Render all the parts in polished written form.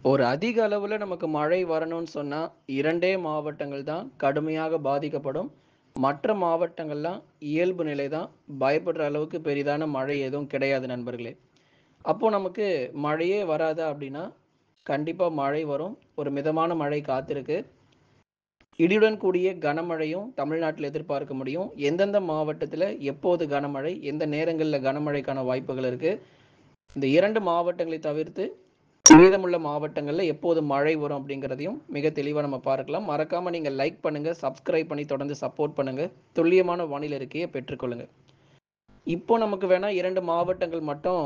ஒரு அதிக அளவுல நமக்கு மழை வரணும்னு சொன்னா, 2 மாவட்டங்கள் தான் கடுமையாக பாதிக்கப்படும். மற்ற மாவட்டங்கள்லாம் இயல்பு நிலை தான். பயப்படுற அளவுக்கு பெரிதான மழை எதுவும் கிடையாது நண்பர்களே. அப்போ நமக்கு மழையே வராதா அப்படின்னா, கண்டிப்பா மழை வரும். ஒரு மிதமான மழை காத்திருக்கு. இடியுடன் கூடிய கனமழையும் தமிழ்நாட்டில எதிர்பார்க்க முடியும். எந்தெந்த மாவட்டத்தில எப்போது கனமழை, எந்த நேரங்கள்ல கனமழைக்கான வாய்ப்புகள் இருக்கு. இந்த 2 மாவட்டங்களை தவிர்த்து மீதமுள்ள மாவட்டங்கள்ல எப்போது மழை வரும் அப்படிங்கிறதையும் மிக தெளிவா நம்ம பார்க்கலாம். மறக்காம நீங்க லைக் பண்ணுங்க, சப்ஸ்கிரைப் பண்ணி தொடர்ந்து சப்போர்ட் பண்ணுங்க. துல்லியமான வானிலை அறிக்கையை பெற்றுக்கொள்ளுங்க. இப்போ நமக்கு வேணா 2 மாவட்டங்கள் மட்டும்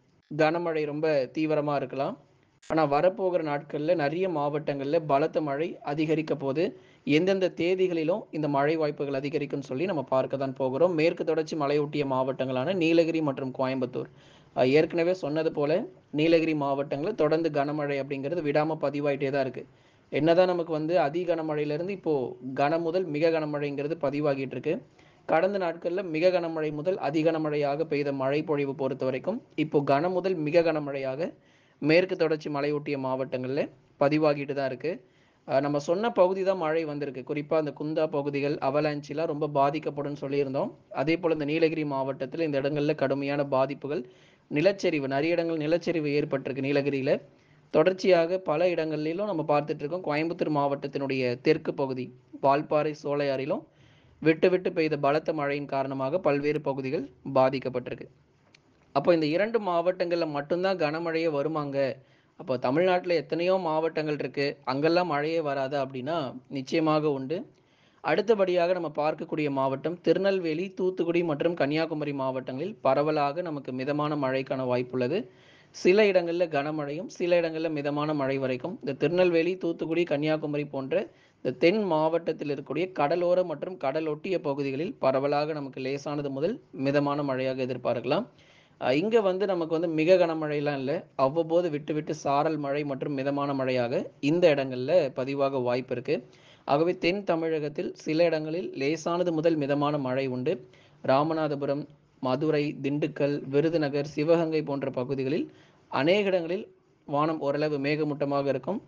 கனமழை ரொம்ப தீவிரமா இருக்கலாம். ஆனா வரப்போகிற நாட்கள்ல நிறைய மாவட்டங்கள்ல பலத்த மழை அதிகரிக்க போது. எந்தெந்த தேதிகளிலும் இந்த மழை வாய்ப்புகள் அதிகரிக்கும்னு சொல்லி நம்ம பார்க்க தான் போகிறோம். மேற்கு தொடர்ச்சி மலையொட்டிய மாவட்டங்களான நீலகிரி மற்றும் கோயம்புத்தூர். ஏற்கனவே சொன்னது போல நீலகிரி மாவட்டங்கள்ல தொடர்ந்து கனமழை அப்படிங்கிறது விடாம பதிவாயிட்டே தான் இருக்கு. என்னதான் நமக்கு வந்து அதி கனமழையிலிருந்து இப்போ கன முதல் மிக கனமழைங்கிறது பதிவாகிட்டு இருக்கு. கடந்த நாட்கள்ல மிக கனமழை முதல் அதி கனமழையாக பெய்த மழை பொழிவு பொறுத்த வரைக்கும் இப்போ கன முதல் மிக கனமழையாக மேற்கு தொடர்ச்சி மலையொட்டிய மாவட்டங்கள்ல பதிவாகிட்டு தான் இருக்கு. நம்ம சொன்ன பகுதி தான் மழை வந்திருக்கு. குறிப்பா அந்த குந்தா பகுதிகள், அவலாஞ்சிலாம் ரொம்ப பாதிக்கப்படும்னு சொல்லியிருந்தோம். அதே போல இந்த நீலகிரி மாவட்டத்துல இந்த இடங்கள்ல கடுமையான பாதிப்புகள், நிலச்சரிவு நிறைய இடங்கள் நிலச்சரிவு ஏற்பட்டிருக்கு நீலகிரியில. தொடர்ச்சியாக பல இடங்களிலும் நம்ம பார்த்துட்டு இருக்கோம். கோயம்புத்தூர் மாவட்டத்தினுடைய தெற்கு பகுதி, வால்பாறை, சோலையாறிலும் விட்டு விட்டு பெய்த பலத்த மழையின் காரணமாக பல்வேறு பகுதிகள் பாதிக்கப்பட்டிருக்கு. அப்போ இந்த 2 மாவட்டங்கள்ல மட்டும் தான் கனமழையே வருமாங்க? அப்போ தமிழ்நாட்டுல எத்தனையோ மாவட்டங்கள் இருக்கு. அங்கெல்லாம் மழையே வராதா? அப்படின்னா, நிச்சயமாக உண்டு. அடுத்தபடியாக நம்ம பார்க்கக்கூடிய மாவட்டம் திருநெல்வேலி, தூத்துக்குடி மற்றும் கன்னியாகுமரி மாவட்டங்களில் பரவலாக நமக்கு மிதமான மழைக்கான வாய்ப்புள்ளது. சில இடங்கள்ல கனமழையும், சில இடங்கள்ல மிதமான மழை வரைக்கும். இந்த திருநெல்வேலி, தூத்துக்குடி, கன்னியாகுமரி போன்ற இந்த தென் மாவட்டத்தில் இருக்கக்கூடிய கடலோர மற்றும் கடலொட்டிய பகுதிகளில் பரவலாக நமக்கு லேசானது முதல் மிதமான மழையாக எதிர்பார்க்கலாம். இங்க வந்து நமக்கு வந்து மிக கனமழைலாம் இல்ல. அவ்வப்போது விட்டு விட்டு சாரல் மழை மற்றும் மிதமான மழையாக இந்த இடங்கள்ல பதிவாக வாய்ப்பு இருக்கு. ஆகவே தென் தமிழகத்தில் சில இடங்களில் லேசானது முதல் மிதமான மழை உண்டு. ராமநாதபுரம், மதுரை, திண்டுக்கல், விருதுநகர், சிவகங்கை போன்ற பகுதிகளில் அநேக இடங்களில் வானம் ஓரளவு மேகமூட்டமாக இருக்கும்.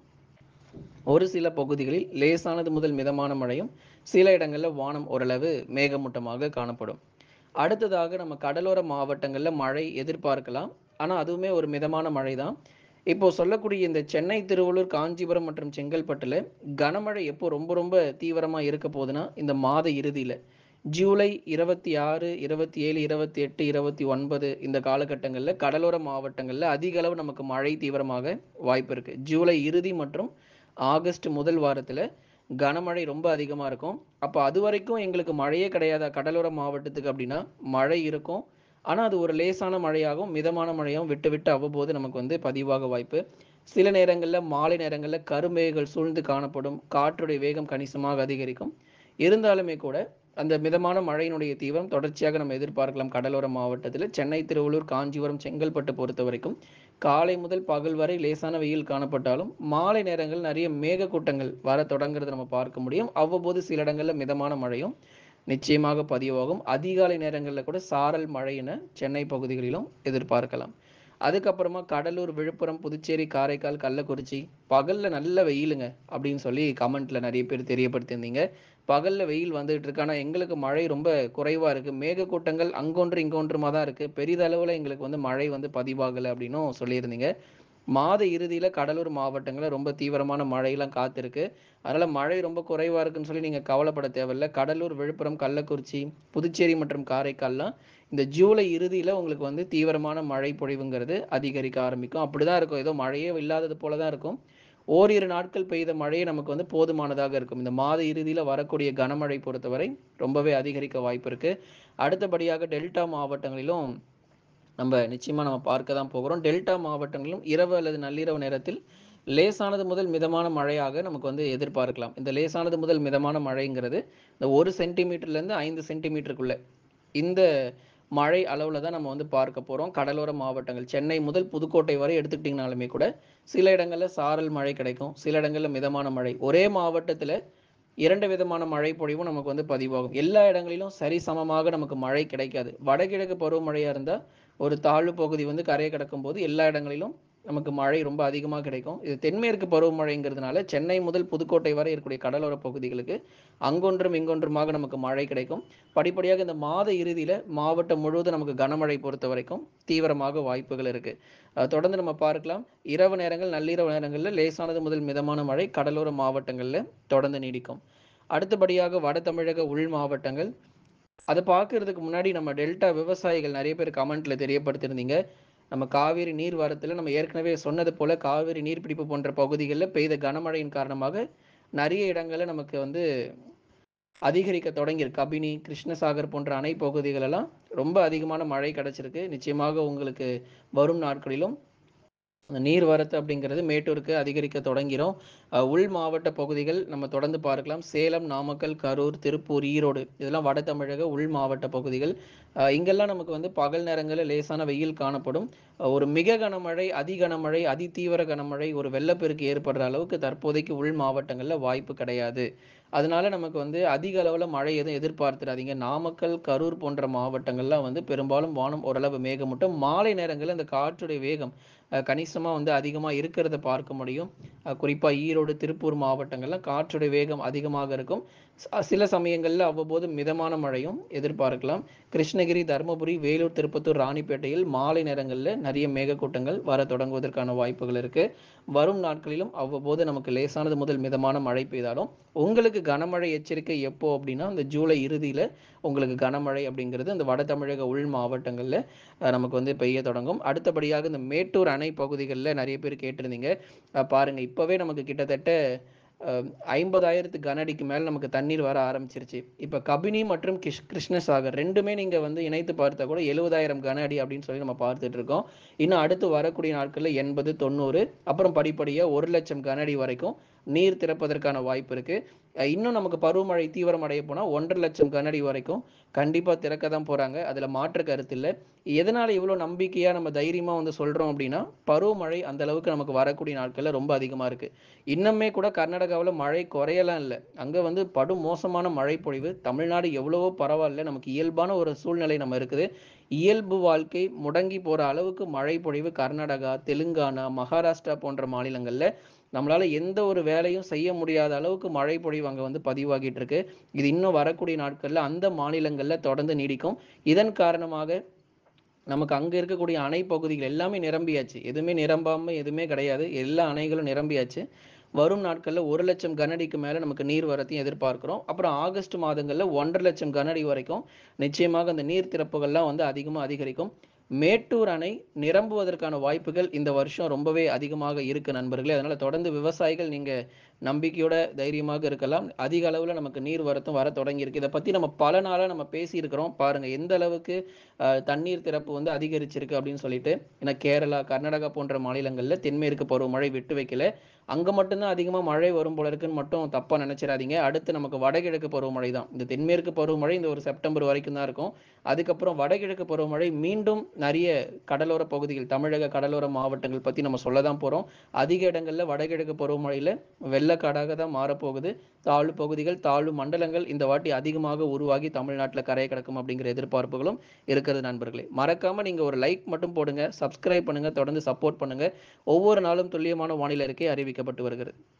ஒரு சில பகுதிகளில் லேசானது முதல் மிதமான மழையும், சில இடங்கள்ல வானம் ஓரளவு மேகமூட்டமாக காணப்படும். அடுத்ததாக நம்ம கடலோர மாவட்டங்கள்ல மழை எதிர்பார்க்கலாம். ஆனா அதுவுமே ஒரு மிதமான மழை தான். இப்போ சொல்லக்கூடிய இந்த சென்னை, திருவள்ளூர், காஞ்சிபுரம் மற்றும் செங்கல்பட்டுல கனமழை எப்போ ரொம்ப ரொம்ப தீவிரமா இருக்க போகுதுன்னா, இந்த மாத இறுதியில. ஜூலை 26, 27, 28, 29 இந்த காலகட்டங்கள்ல கடலோர மாவட்டங்கள்ல அதிக அளவு நமக்கு மழை தீவிரமாக வாய்ப்பு இருக்கு. ஜூலை இறுதி மற்றும் ஆகஸ்ட் முதல் வாரத்துல கனமழை ரொம்ப அதிகமா இருக்கும். அப்ப அதுவரைக்கும் எங்களுக்கு மழையே கிடையாதா கடலோர மாவட்டத்துக்கு அப்படின்னா, மழை இருக்கும். ஆனா அது ஒரு லேசான மழையாகவும், மிதமான மழையாகவும் விட்டு விட்டு அவ்வப்போது நமக்கு வந்து பதிவாக வாய்ப்பு. சில நேரங்கள்ல மாலை நேரங்கள்ல கருமேகங்கள் சூழ்ந்து காணப்படும். காற்றுடைய வேகம் கணிசமாக அதிகரிக்கும். இருந்தாலுமே கூட அந்த மிதமான மழையினுடைய தீவிரம் தொடர்ச்சியாக நம்ம எதிர்பார்க்கலாம் கடலோர மாவட்டத்துல. சென்னை, திருவள்ளூர், காஞ்சிபுரம், செங்கல்பட்டு பொறுத்தவரைக்கும் காலை முதல் பகல் வரை லேசான வெயில் காணப்பட்டாலும், மாலை நேரங்கள் நிறைய மேகக்கூட்டங்கள் வரத் தொடங்குறத நம்ம பார்க்க முடியும். அவ்வப்போது சில இடங்கள்ல மிதமான மழையும் நிச்சயமாக பதிவாகும். அதிகாலை நேரங்கள்ல கூட சாரல் மழை என சென்னை பகுதிகளிலும் எதிர்பார்க்கலாம். அதுக்கப்புறமா கடலூர், விழுப்புரம், புதுச்சேரி, காரைக்கால், கள்ளக்குறிச்சி பகல்ல நல்ல வெயிலுங்க அப்படின்னு சொல்லி கமெண்ட்ல நிறைய பேர் தெரியப்படுத்தியிருந்தீங்க. பகல்ல வெயில் வந்துகிட்டு இருக்கு. ஆனா எங்களுக்கு மழை ரொம்ப குறைவா இருக்கு. மேகக்கூட்டங்கள் அங்கொன்று இங்கொன்றுமா தான் இருக்கு. பெரிதளவுல எங்களுக்கு வந்து மழை வந்து பதிவாகல அப்படின்னும் சொல்லியிருந்தீங்க. மாத இறுதியில கடலூர் மாவட்டங்கள்ல ரொம்ப தீவிரமான மழையெல்லாம் காத்திருக்கு. அதனால மழை ரொம்ப குறைவா இருக்குன்னு சொல்லி நீங்க கவலைப்பட தேவையில்ல. கடலூர், விழுப்புரம், கள்ளக்குறிச்சி, புதுச்சேரி மற்றும் காரைக்கால்லாம் இந்த ஜூலை இறுதியில உங்களுக்கு வந்து தீவிரமான மழை பொழிவுங்கிறது அதிகரிக்க ஆரம்பிக்கும். அப்படிதான் இருக்கும். ஏதோ மழையே இல்லாதது போல தான் இருக்கும். ஓரிரு நாட்கள் பெய்த மழையே நமக்கு வந்து போதுமானதாக இருக்கும். இந்த மாத இறுதியில வரக்கூடிய கனமழை பொறுத்தவரை ரொம்பவே அதிகரிக்க வாய்ப்பு இருக்கு. அடுத்தபடியாக டெல்டா மாவட்டங்களிலும் நிச்சயமா நம்ம பார்க்க தான் போகிறோம். டெல்டா மாவட்டங்களிலும் இரவு அல்லது நள்ளிரவு நேரத்தில் லேசானது முதல் மிதமான மழையாக நமக்கு வந்து எதிர்பார்க்கலாம். இந்த லேசானது முதல் மிதமான மழைங்கிறது இந்த 1 சென்டிமீட்டர்லேருந்து 5 சென்டிமீட்டருக்குள்ள இந்த மழை அளவுல தான் நம்ம வந்து பார்க்க போறோம். கடலோர மாவட்டங்கள் சென்னை முதல் புதுக்கோட்டை வரை எடுத்துக்கிட்டிங்கனாலுமே கூட சில இடங்கள்ல சாரல் மழை கிடைக்கும். சில இடங்கள்ல மிதமான மழை. ஒரே மாவட்டத்துல 2 விதமான மழை பொழிவும் நமக்கு வந்து பதிவாகும். எல்லா இடங்களிலும் சரிசமமாக நமக்கு மழை கிடைக்காது. வடகிழக்கு பருவமழையா இருந்தா ஒரு தாழ்வு பகுதி வந்து கரையை கடக்கும்போது எல்லா இடங்களிலும் நமக்கு மழை ரொம்ப அதிகமா கிடைக்கும். இது தென்மேற்கு பருவமழைங்கிறதுனால, சென்னை முதல் புதுக்கோட்டை வரை இருக்கக்கூடிய கடலோர பகுதிகளுக்கு அங்கொன்றும், இங்கொன்றுமாக நமக்கு மழை கிடைக்கும். படிப்படியாக இந்த மாத இறுதியில மாவட்டம் முழுவதும் நமக்கு கனமழை பொறுத்தவரைக்கும் தீவிரமாக வாய்ப்புகள் இருக்கு. தொடர்ந்து நம்ம பார்க்கலாம். இரவு நேரங்கள், நள்ளிரவு நேரங்கள்ல லேசானது முதல் மிதமான மழை கடலோர மாவட்டங்கள்ல தொடர்ந்து நீடிக்கும். அடுத்தபடியாக வட தமிழக உள் மாவட்டங்கள். அத பார்க்கறதுக்கு முன்னாடி நம்ம டெல்டா விவசாயிகள் நெறைய பேர் கமெண்ட்ல தெரியப்படுத்தியிருந்தீங்க. நம்ம காவிரி நீர் வரத்துல நம்ம ஏற்கனவே சொன்னது போல காவிரி நீர்பிடிப்பு போன்ற பகுதிகள்ல பெய்த கனமழையின் காரணமாக நெறைய இடங்கள்ல நமக்கு வந்து அதிகரிக்க தொடங்கியிருக்கு. கபினி, கிருஷ்ணசாகர் போன்ற அணை பகுதிகள் எல்லாம் ரொம்ப அதிகமான மழை கிடைச்சிருக்கு. நிச்சயமாக உங்களுக்கு வரும் நாட்களிலும் அந்த நீர் வரத்து அப்படிங்கிறது மேட்டூருக்கு அதிகரிக்க தொடங்கிரும். உள் மாவட்ட பகுதிகள் நம்ம தொடர்ந்து பார்க்கலாம். சேலம், நாமக்கல், கரூர், திருப்பூர், ஈரோடு இதெல்லாம் வட தமிழக உள் மாவட்ட பகுதிகள். இங்கெல்லாம் நமக்கு வந்து பகல் நேரங்கள்ல லேசான வெயில் காணப்படும். ஒரு மிக கனமழை, அதி கனமழை, அதி தீவிர கனமழை, ஒரு வெள்ளப்பெருக்கு ஏற்படுற அளவுக்கு தற்போதைக்கு உள் மாவட்டங்கள்ல வாய்ப்பு கிடையாது. அதனால நமக்கு வந்து அதிக அளவுல மழை எதுவும் எதிர்பார்த்துறாதீங்க. நாமக்கல், கரூர் போன்ற மாவட்டங்கள்லாம் வந்து பெரும்பாலும் வானம் ஓரளவு மேகமூட்டம். மாலை நேரங்கள்ல இந்த காற்றுடைய வேகம் கணிசமா வந்து அதிகமா இருக்கிறத பார்க்க முடியும். குறிப்பா ஈரோடு, திருப்பூர் மாவட்டங்கள்ல காற்றுடைய வேகம் அதிகமாக இருக்கும். சில சமயங்கள்ல அவ்வப்போது மிதமான மழையும் எதிர்பார்க்கலாம். கிருஷ்ணகிரி, தருமபுரி, வேலூர், திருப்பத்தூர், ராணிப்பேட்டையில் மாலை நேரங்கள்ல நிறைய மேகக்கூட்டங்கள் வரத் தொடங்குவதற்கான வாய்ப்புகள் இருக்கு. வரும் நாட்களிலும் அவ்வப்போது நமக்கு லேசானது முதல் மிதமான மழை பெய்தாலும், உங்களுக்கு கனமழை எச்சரிக்கை எப்போ அப்படின்னா, இந்த ஜூலை இறுதியில உங்களுக்கு கனமழை அப்படிங்கிறது அந்த வட தமிழக உள் மாவட்டங்கள்ல நமக்கு வந்து பெய்ய தொடங்கும். அடுத்தபடியாக இந்த மேட்டூர் அணை பகுதிகள்ல நிறைய பேர் கேட்டிருந்தீங்க. பாருங்க இப்பவே நமக்கு கிட்டத்தட்ட 50,000 கன அடிக்கு மேல நமக்கு தண்ணீர் வர ஆரம்பிச்சிருச்சு. இப்ப கபினி மற்றும் கிருஷ்ணசாகர் 2மே நீங்க வந்து இணைத்து பார்த்தா கூட 70,000 கன அடி அப்படின்னு சொல்லி நம்ம பார்த்துட்டு இருக்கோம். இன்னும் அடுத்து வரக்கூடிய நாட்கள்ல 80, 90 அப்புறம் படிப்படியா 1,00,000 கன அடி வரைக்கும் நீர் திறப்பதற்கான வாய்ப்பு இருக்கு. இன்னும் நமக்கு பருவமழை தீவிரமடைய போனா 1,50,000 கன அடி வரைக்கும் கண்டிப்பா திறக்க தான் போறாங்க. அதுல மாற்று கருத்து இல்ல. எதனால இவ்ளோ நம்பிக்கையா நம்ம தைரியமா வந்து சொல்றோம் அப்படின்னா, பருவமழை அந்த அளவுக்கு நமக்கு வரக்கூடிய நாட்கள்ல ரொம்ப அதிகமா இருக்கு. இன்னுமே கூட கர்நாடகாவுல மழை குறையலாம் இல்ல. அங்க வந்து படும் மோசமான மழை பொழிவு. தமிழ்நாடு எவ்வளவோ பரவால்ல. நமக்கு இயல்பான ஒரு சூழ்நிலை நம்ம இருக்குது. இயல்பு வாழ்க்கை முடங்கி போற அளவுக்கு மழை பொழிவு கர்நாடகா, தெலுங்கானா, மகாராஷ்டிரா போன்ற மாநிலங்கள்ல நம்மளால எந்த ஒரு வேலையும் செய்ய முடியாத அளவுக்கு மழை பொழிவு அங்க வந்து பதிவாகிட்டு இருக்கு. இது இன்னும் வரக்கூடிய நாட்கள்ல அந்த மாநிலங்கள்ல தொடர்ந்து நீடிக்கும். இதன் காரணமாக நமக்கு அங்க இருக்கக்கூடிய அணை பகுதிகள் எல்லாமே நிரம்பியாச்சு. எதுவுமே நிரம்பாம எதுவுமே கிடையாது. எல்லா அணைகளும் நிரம்பியாச்சு. வரும் நாட்கள்ல 1,00,000 கன அடிக்கு மேல நமக்கு நீர் வரத்தையும் எதிர்பார்க்கிறோம். அப்புறம் ஆகஸ்ட் மாதங்கள்ல 1,50,000 கன அடி வரைக்கும் நிச்சயமாக அந்த நீர் திறப்புகள்லாம் வந்து அதிகமா அதிகரிக்கும். மேட்டூர் அணை நிரம்புவதற்கான வாய்ப்புகள் இந்த வருஷம் ரொம்பவே அதிகமாக இருக்கு நண்பர்களே. அதனால தொடர்ந்து விவசாயிகள் நீங்க நம்பிக்கையோட தைரியமாக இருக்கலாம். அதிக அளவுல நமக்கு நீர் வரத்தும் வரத் தொடங்கியிருக்கு. இத பத்தி நம்ம பல நாளா நம்ம பேசியிருக்கிறோம். பாருங்க எந்த அளவுக்கு தண்ணீர் திறப்பு வந்து அதிகரிச்சிருக்கு அப்படின்னு சொல்லிட்டு. ஏன்னா கேரளா, கர்நாடகா போன்ற மாநிலங்கள்ல தென்மேற்கு பருவமழை விட்டு வைக்கல. அங்க மட்டும் தான் அதிகமா மழை வரும் போல இருக்குன்னு மட்டும் தப்பா நினைச்சிராதீங்க. அடுத்து நமக்கு வடகிழக்கு பருவமழை தான். இந்த தென்மேற்கு பருவமழை இந்த ஒரு செப்டம்பர் வரைக்கும் தான் இருக்கும். அதுக்கப்புறம் வடகிழக்கு பருவமழை மீண்டும் நிறைய கடலோர பகுதிகள், தமிழக கடலோர மாவட்டங்கள் பத்தி நம்ம சொல்ல தான் போறோம். அதிக இடங்கள்ல வடகிழக்கு பருவமழையில வெள்ளக்காடாக தான் மாறப்போகுது. தாழ்வு பகுதிகள், தாழ்வு மண்டலங்கள் இந்த வாட்டி அதிகமாக உருவாகி தமிழ்நாட்டுல கரையை கடக்கும் அப்படிங்கிற எதிர்பார்ப்புகளும் இருக்கிறது நண்பர்களே. மறக்காம நீங்க ஒரு லைக் மட்டும் போடுங்க, சப்ஸ்கிரைப் பண்ணுங்க, தொடர்ந்து சப்போர்ட் பண்ணுங்க. ஒவ்வொரு நாளும் துல்லியமான வானிலை அறிக்கை அறிவிக்கப்பட்டு வருகிறது.